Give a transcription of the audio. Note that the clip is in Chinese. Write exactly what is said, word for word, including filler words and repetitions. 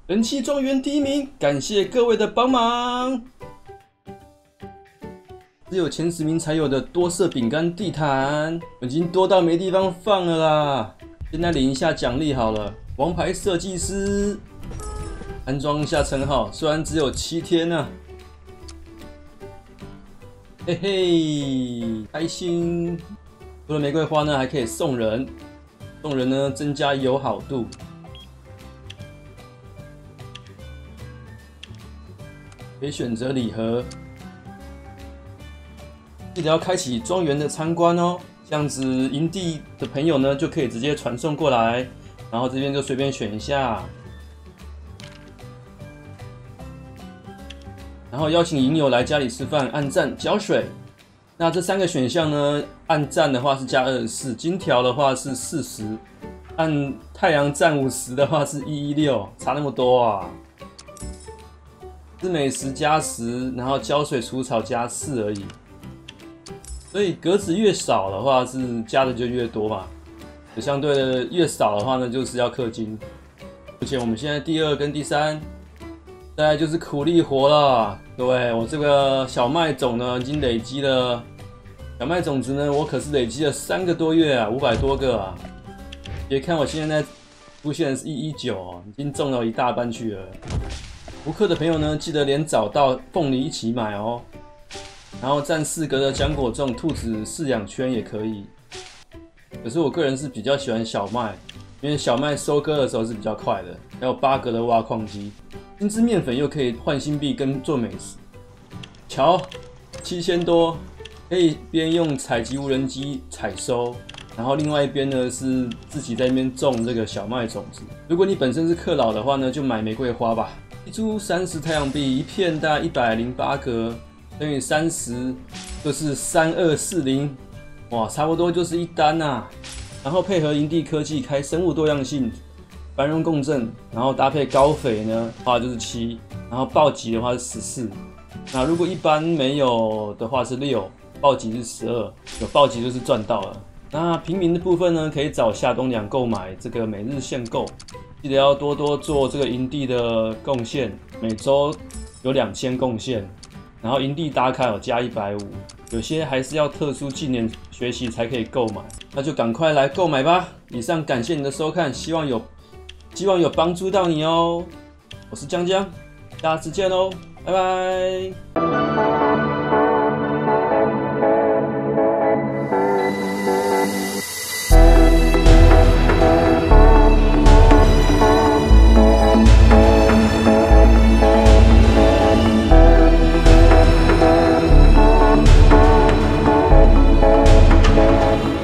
人气庄园第一名，感谢各位的帮忙。只有前十名才有的多色饼干地毯，已经多到没地方放了啦。现在领一下奖励好了，王牌设计师，安装一下称号，虽然只有七天呢、啊，嘿嘿，开心。除了玫瑰花呢，还可以送人，送人呢增加友好度。可以选择礼盒，记得要开启庄园的参观哦。这样子营地的朋友呢，就可以直接传送过来，然后这边就随便选一下，然后邀请营友来家里吃饭，按赞缴水。那这三个选项呢，按赞的话是加二十四，金条的话是四十，按太阳占五十的话是一一六，差那么多啊！是美食加十，然后浇水除草加四而已，所以格子越少的话是加的就越多嘛，相对的越少的话呢就是要氪金。目前我们现在第二跟第三，再来就是苦力活了。各位，我这个小麦种呢已经累积了，小麦种子呢我可是累积了三个多月啊，五百多个啊。别看我现在出现的是一一九哦，已经种了一大半去了。无氪的朋友呢，记得连找到凤梨一起买哦。然后占四格的浆果种兔子饲养圈也可以。可是我个人是比较喜欢小麦，因为小麦收割的时候是比较快的。还有八格的挖矿机，精致面粉又可以换新币跟做美食。瞧，七千多，可以边用采集无人机采收。然后另外一边呢是自己在那边种这个小麦种子。如果你本身是氪老的话呢，就买玫瑰花吧。一株三十太阳币，一片大概一百零八格，等于三十，就是三二四零，哇，差不多就是一单啊。然后配合营地科技开生物多样性，繁荣共振，然后搭配高肥呢，的话就是七，然后暴击的话是十四。那如果一般没有的话是六，暴击是十二，有暴击就是赚到了。那平民的部分呢，可以找夏冬娘购买这个每日限购。记得要多多做这个营地的贡献，每周有两千贡献，然后营地打卡有加一百五十，有些还是要特殊技能学习才可以购买，那就赶快来购买吧！以上感谢你的收看，希望有希望有帮助到你哦。我是江江，下次见喽，拜拜。